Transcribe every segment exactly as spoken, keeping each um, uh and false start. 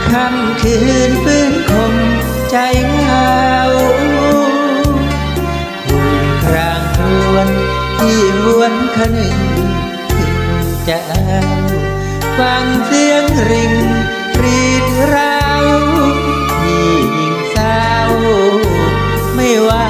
ค่ำคืนฟื้นคมใจเหงาหุ่นครางครวนที่หวนคะนึงถึงเจ้าฟังเสียงริงรีดร้าวที่ยิ่งเศร้าไม่ว่า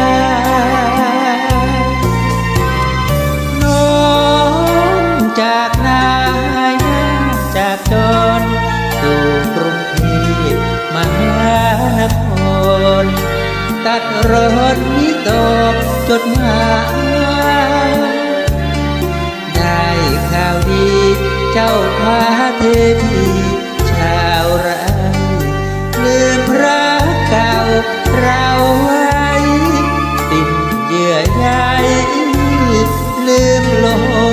น้องจากนายจากจรสู่กรุงเทพมหานครตัดรถนิตกจดหมายได้ข่าวดีเจ้าพาเทพีชาวไร่ลืมรักเก่าเราไว้สิ้นเยื่อใยลืมลง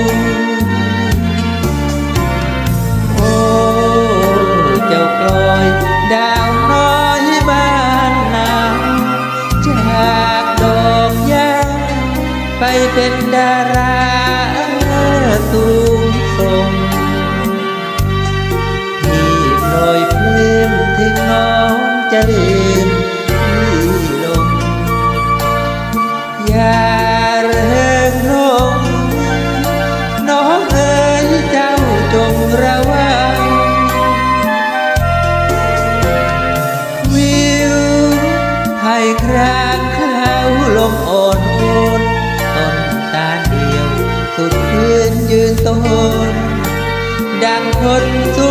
โอ้เจ้ากลอยดาวน้อยบ้านนาจากดอกยาไปเป็นดาราสูงส่งที่โปรยปลื้มถึงน้องจะลืมพี่ลงอย่าเริงลงน้องเอ๋ยเจ้าจงระวังวิวให้ครางเขาลมอ่อนโอนต้นตาเดียวสุดพื้นยืนต้นดังคนสุ